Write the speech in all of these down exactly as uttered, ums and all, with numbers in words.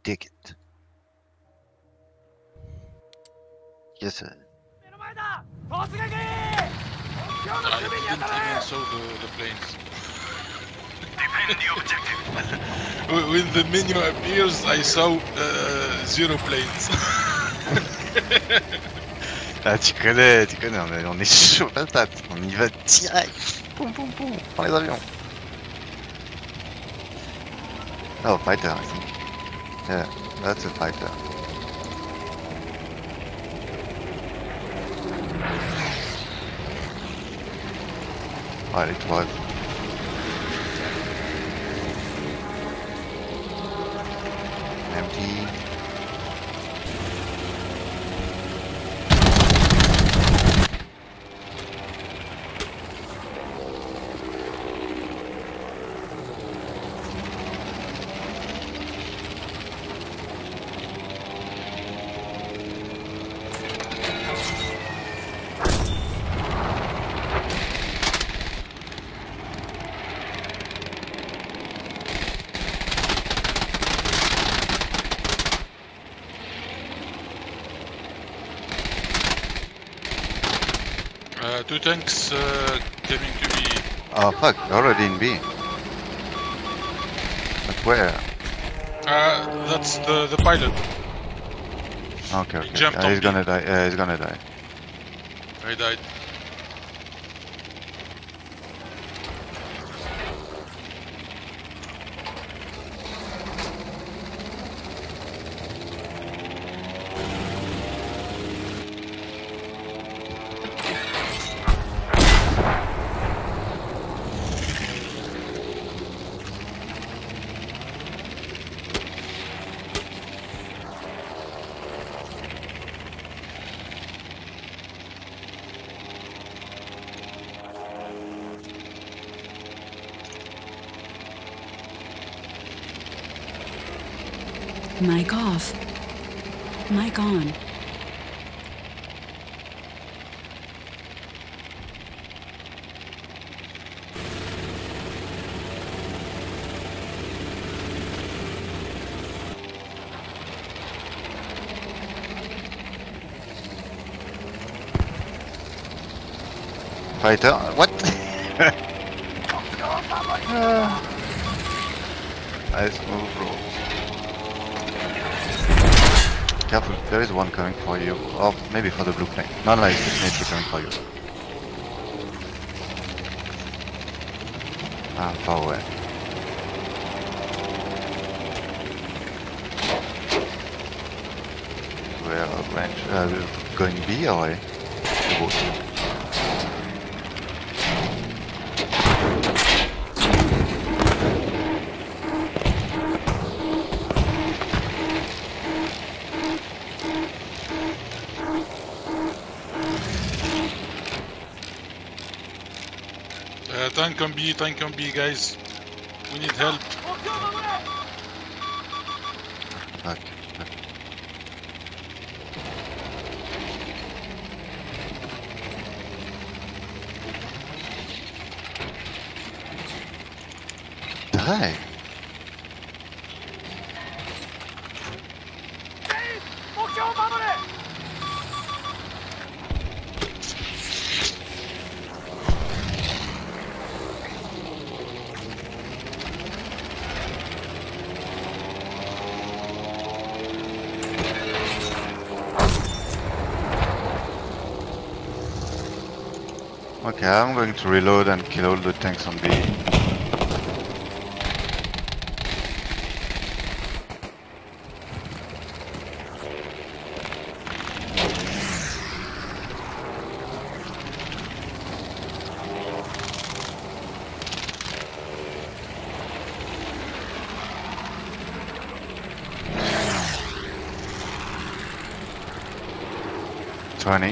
dig it. Yes, sir. I, didn't even saw the, the planes. Defend the objective. When the menu appears, I saw uh, zero planes. Ah, tu connais, tu connais, on est, on est chaud patate, on y va direct. Poum poum poum, on prend les avions. Oh, fighter, I think. Yeah, that's a fighter. Oh, it was. Empty. Uh, two tanks uh, coming to B. Oh fuck, already in B. But where? Uh, that's the, the pilot. Okay, okay. He jumped Uh, on he's B. gonna die. Yeah, he's gonna die. I died. Mic off. Mic on. Fighter? What? uh, nice move, bro. Careful, there is one coming for you. Or maybe for the blue plane. No, no, it's definitely coming for you. Ah, far away. Where are range? Uh, going B or A? Both. Uh, tank on B, tank on B, guys. We need help. Fuck. Drei. Okay, I'm going to reload and kill all the tanks on B. Twenty.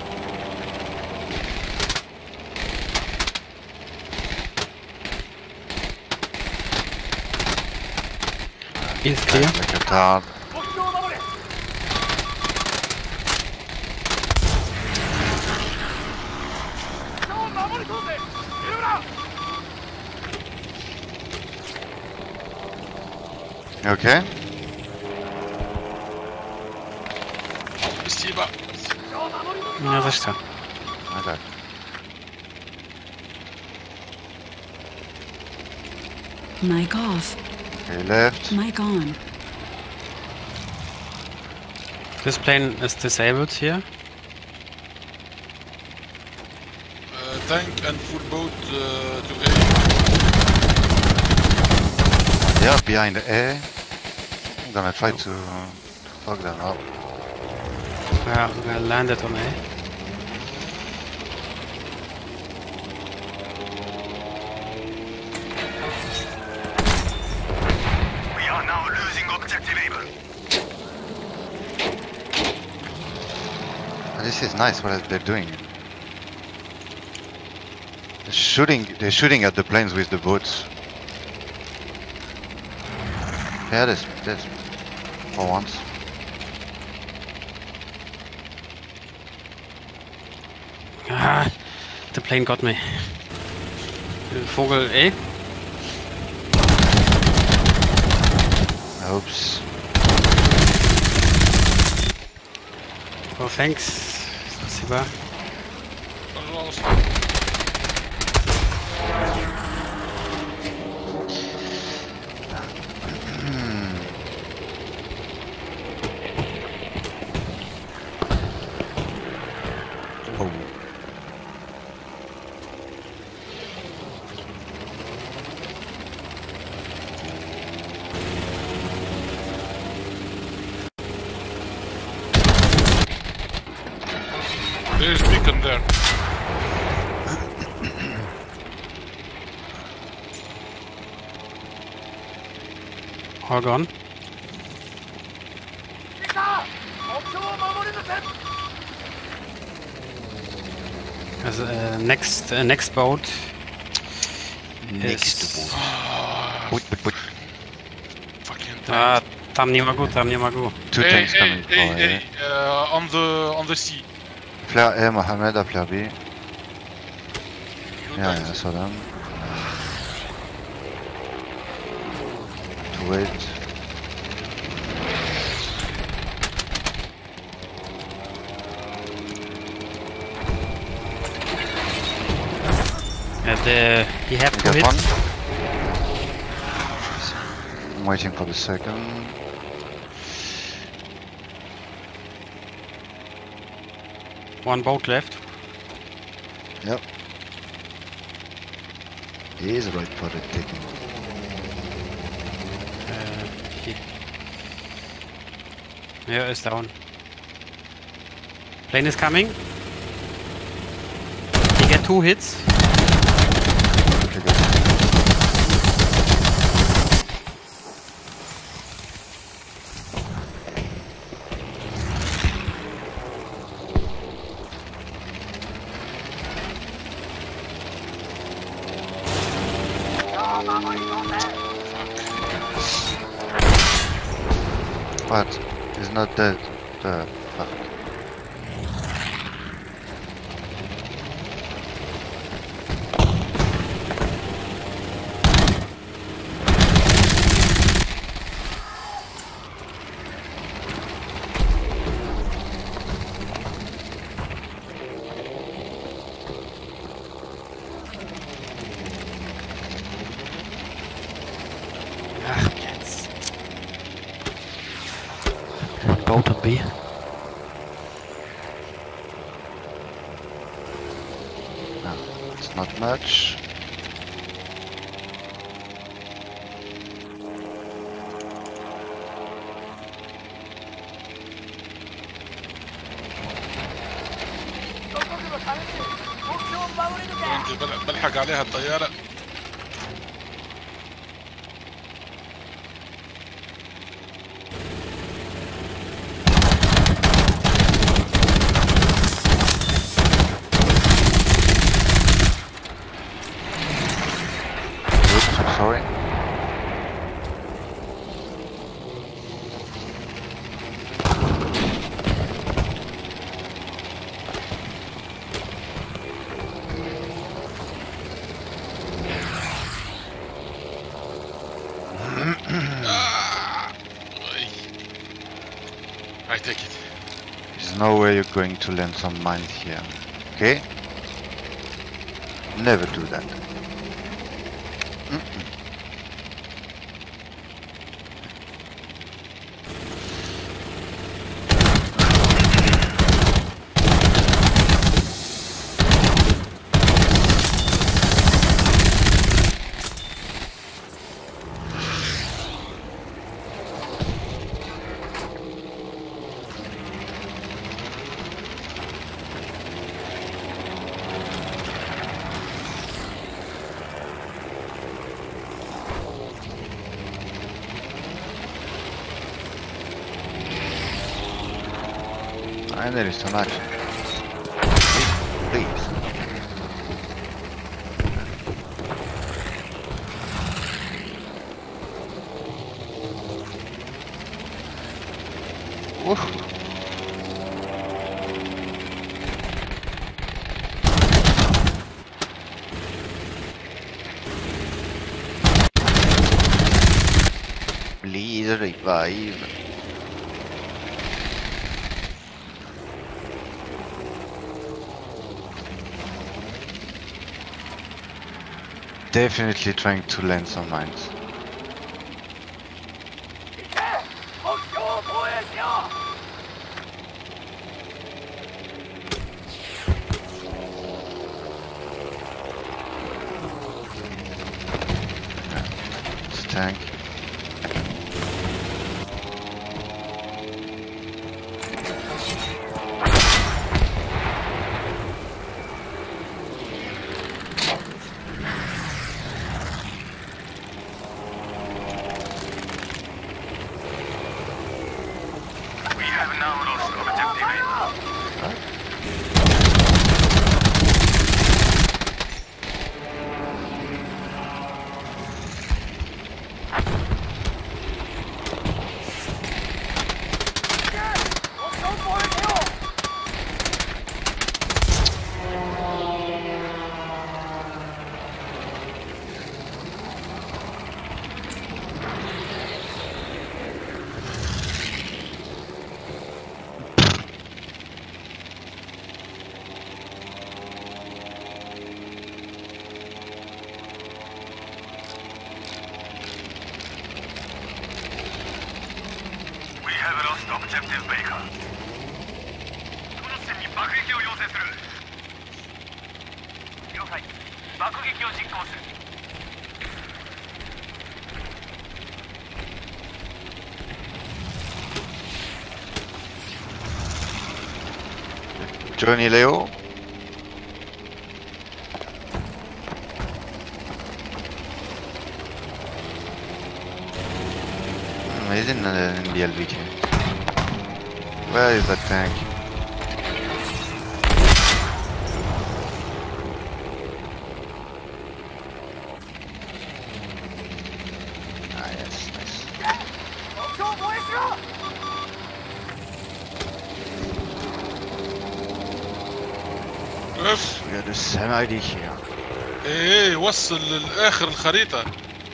Is clear. Like a card. Okay. Ja, zresztą. No tak. Mic off. Okay, left. Mic on. This plane is disabled here. Uh, tank and full boat uh, to A. They are behind the A. I'm gonna try to fuck them up. Yeah, I landed on A. We are now losing objective Able. And this is nice what they're doing. They're shooting, they're shooting at the planes with the boats. Yeah, this, this, for once. Ah, the plane got me. Vogel A. Oops. Oh, thanks. Спасибо. Пожалуйста. Oh. There's beacon there. All gone. As, uh, next uh, next boat. Next is- boat. Put, put, put. Fucking А, tank. там не могу, там не могу. Two Hey, tanks hey, coming for hey, A. hey, uh, on the on the sea. Flare A, Mohammed à flare B. Two Yeah, tanks. yeah, I saw them. To wait. And uh, he have We to got hit. one. I'm waiting for the second. One boat left. Yep. He is right for the taking. Uh, he... Yeah, is down. Plane is coming. He get two hits. Okay, good. What? He's not dead. The fuck. Ach, jetzt. One boat on B. No, it's not much. انت بل- بلحق عليها الطيارة. Oops, I'm sorry. I take it. He's no way you're going to land some mines here. Okay? Never do that. Mm-mm. And there is so much. Please. Woof. Please revive. Definitely trying to land some mines. It's a tank. Objective Baker. この地点に爆撃を要請する。了解。爆撃を実行する。 Johnny Leo. Mm, he's in, uh, in the L V K. Where is that tank? Ah yes, nice. اف We got the same I D here. ايه وصل لاخر الخريطة.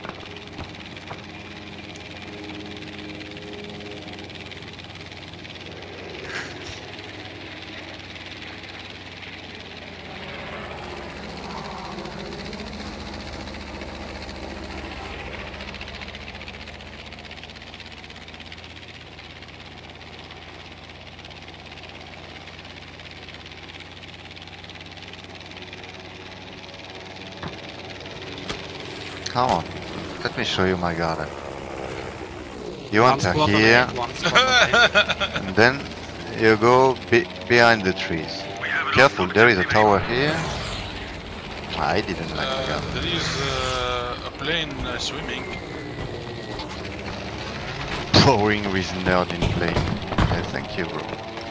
Come on, let me show you my garden. You One enter squad on here, eight, one squad on eight. and then you go be behind the trees. Careful, there is a tower here. I didn't like the Uh, garden. there is uh, a plane uh, swimming. Boring with nerd in plane. Yeah, thank you, bro.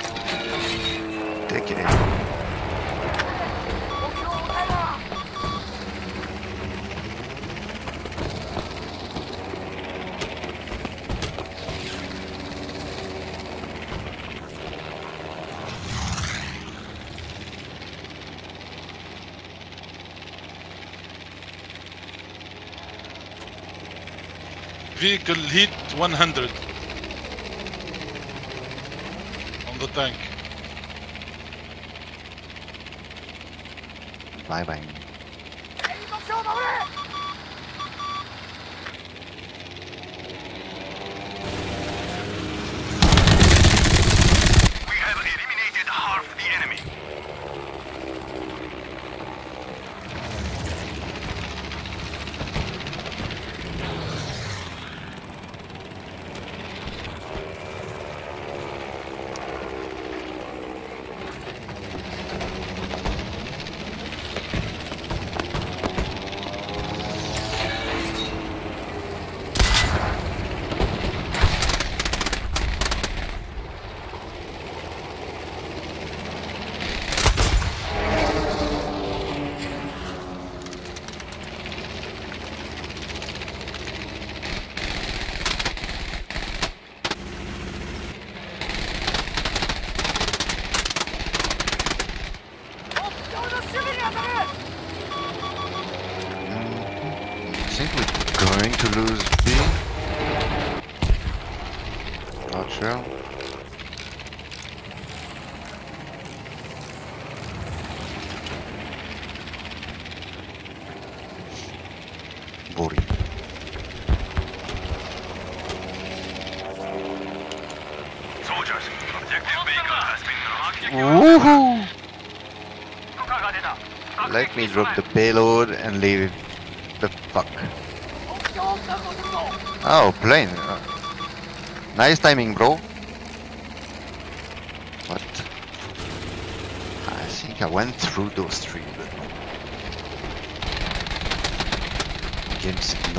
Take it. Vehicle hit one hundred on the tank. Bye bye. We have eliminated half the enemy. I think we're going to lose B. Not sure. Boring. Soldiers, objective Baker has been Woohoo! 許可が出た。 Let me drop the payload and leave it the fuck. Oh, plane. Uh, Nice timing, bro. What? I think I went through those trees, but no. Game said no.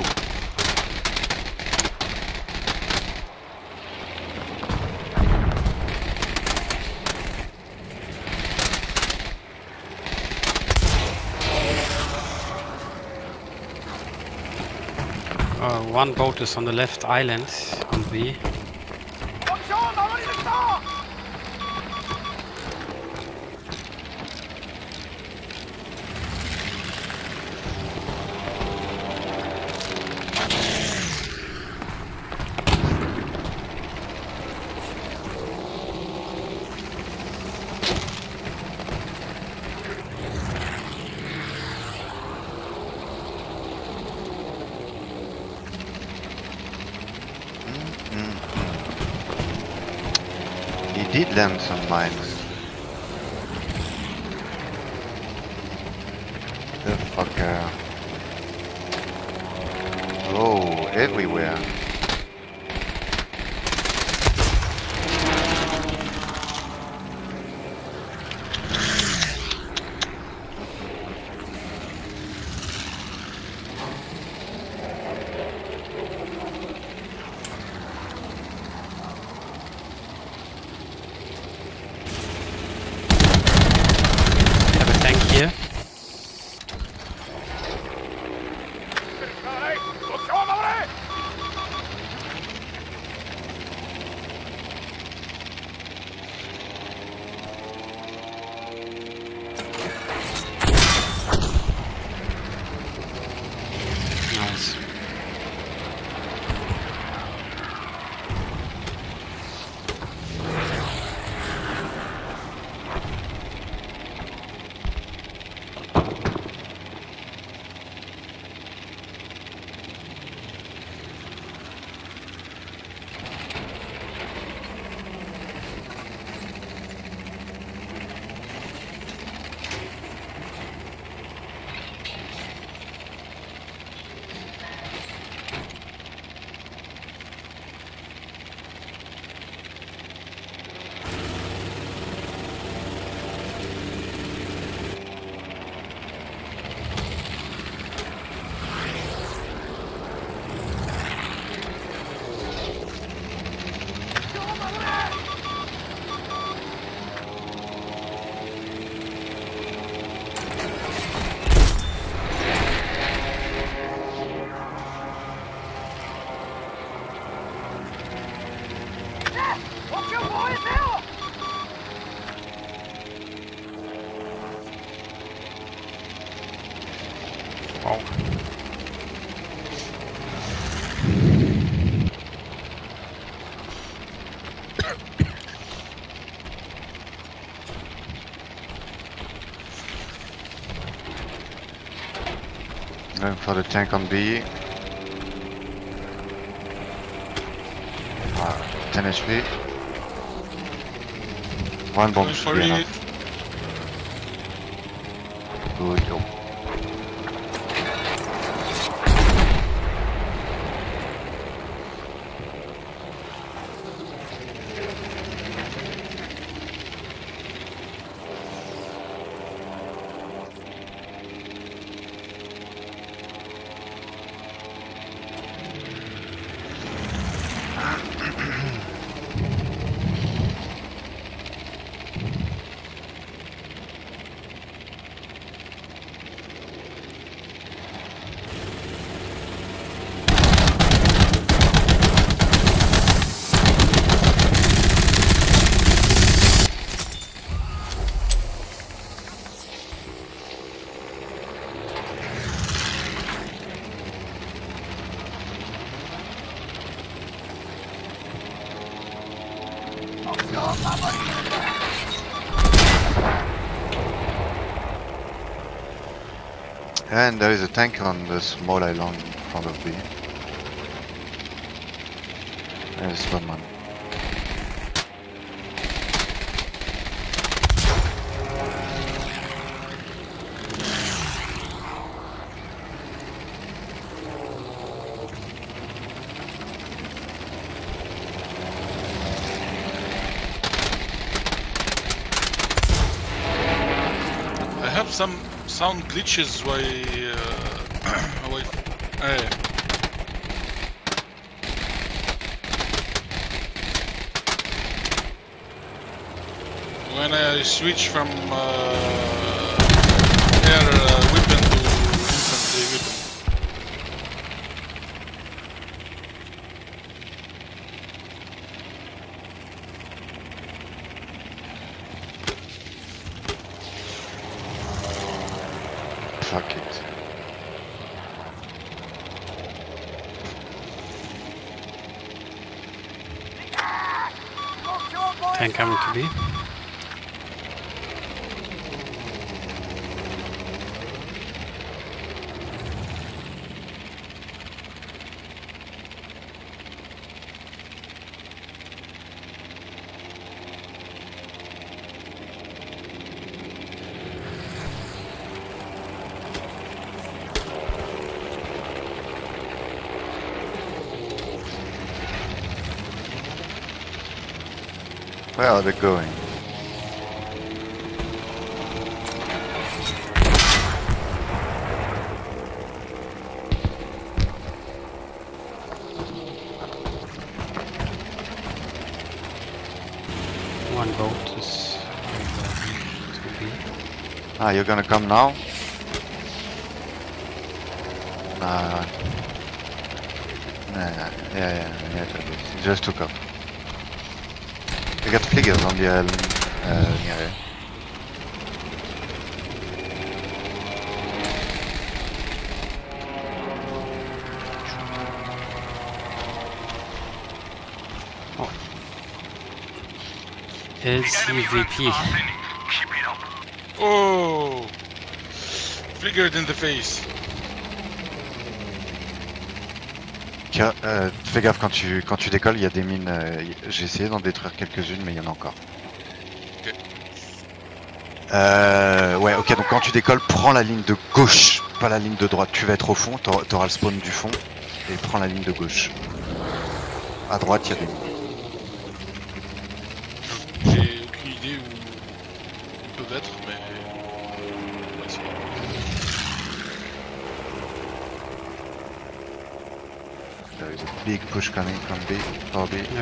Uh, one boat is on the left island on B. He did land some mines. The fucker. Oh, everywhere. Have a tank here. Nice. Wow. Going for the tank on B. Uh, ten H P. One bomb Going should for be it. enough. Good job. And there is a tank on the small island in front of B. There's Spudman. I have some sound glitches while uh, away. Uh, when I switch from uh, air uh, weapon to infantry weapon. Fuck it. Tank coming to B. Where are they going? One boat is to B. Ah, you're gonna come now? Nah. Nah, nah. Yeah, yeah, yeah, it just took off. We got fliggers on the island uh, near here. L C V P. Keep it up. Oh, triggered in the face. Tiens, euh, fais gaffe quand tu, quand tu décolles, il y a des mines. euh, y- J'ai essayé d'en détruire quelques-unes, mais il y en a encore. Ok. Euh, ouais, ok, donc quand tu décolles, prends la ligne de gauche, pas la ligne de droite. Tu vas être au fond, t'auras t'auras le spawn du fond, et prends la ligne de gauche. À droite, il y a des mines. J'ai aucune idée où ils peuvent être, mais on va essayer. There is a big push coming from B, for B. Yeah.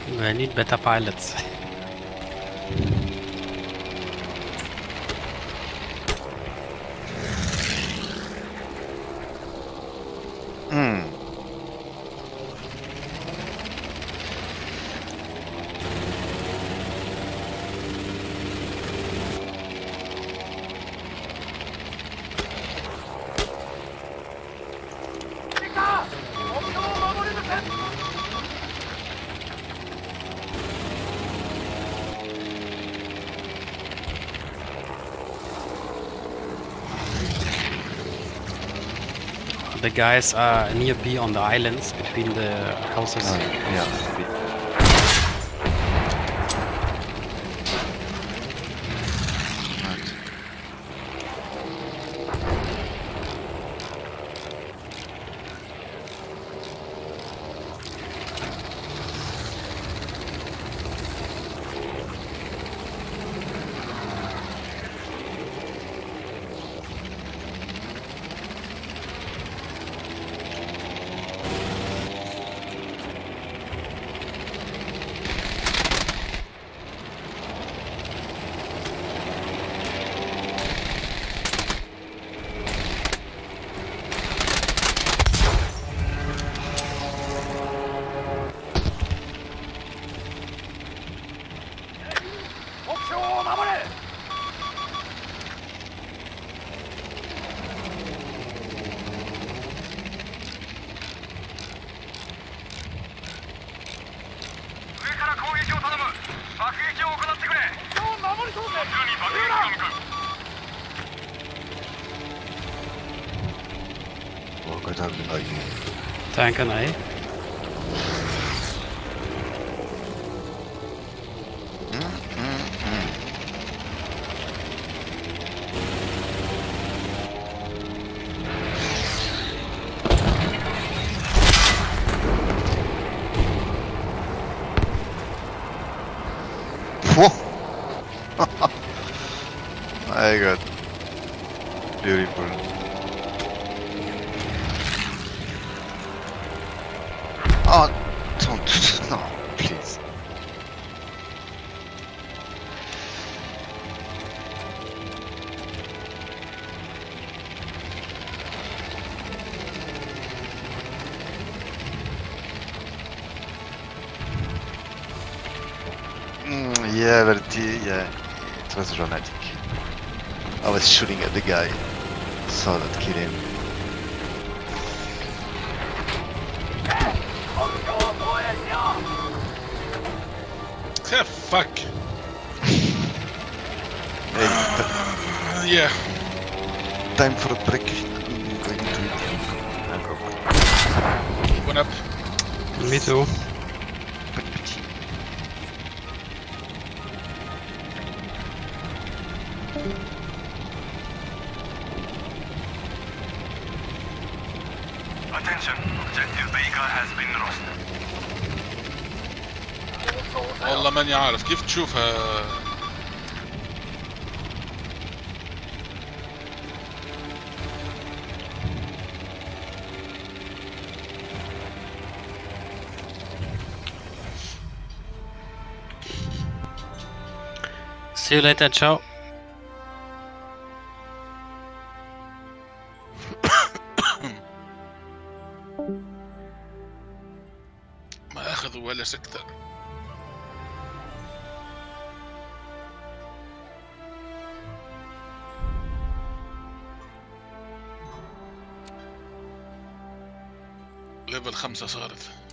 I need better pilots. Hmm. The guys are near B on the islands between the houses. Oh, yeah. Right. Oh, Gott, hab ich einen Tank on A. My God. Beautiful. Oh, don't. No, please. Mm, yeah, but it, yeah, it was dramatic. I was shooting at the guy, saw that kill him. Yeah, fuck. Hey, Uh, yeah. time for a break. I'm going to eat. I broke. One up. Me too. Attention, objective Baker has been lost. والله ماني عارف كيف تشوفها. See you later, ciao. ما اخذوا ولا سكتة. ليفل خمسة صارت.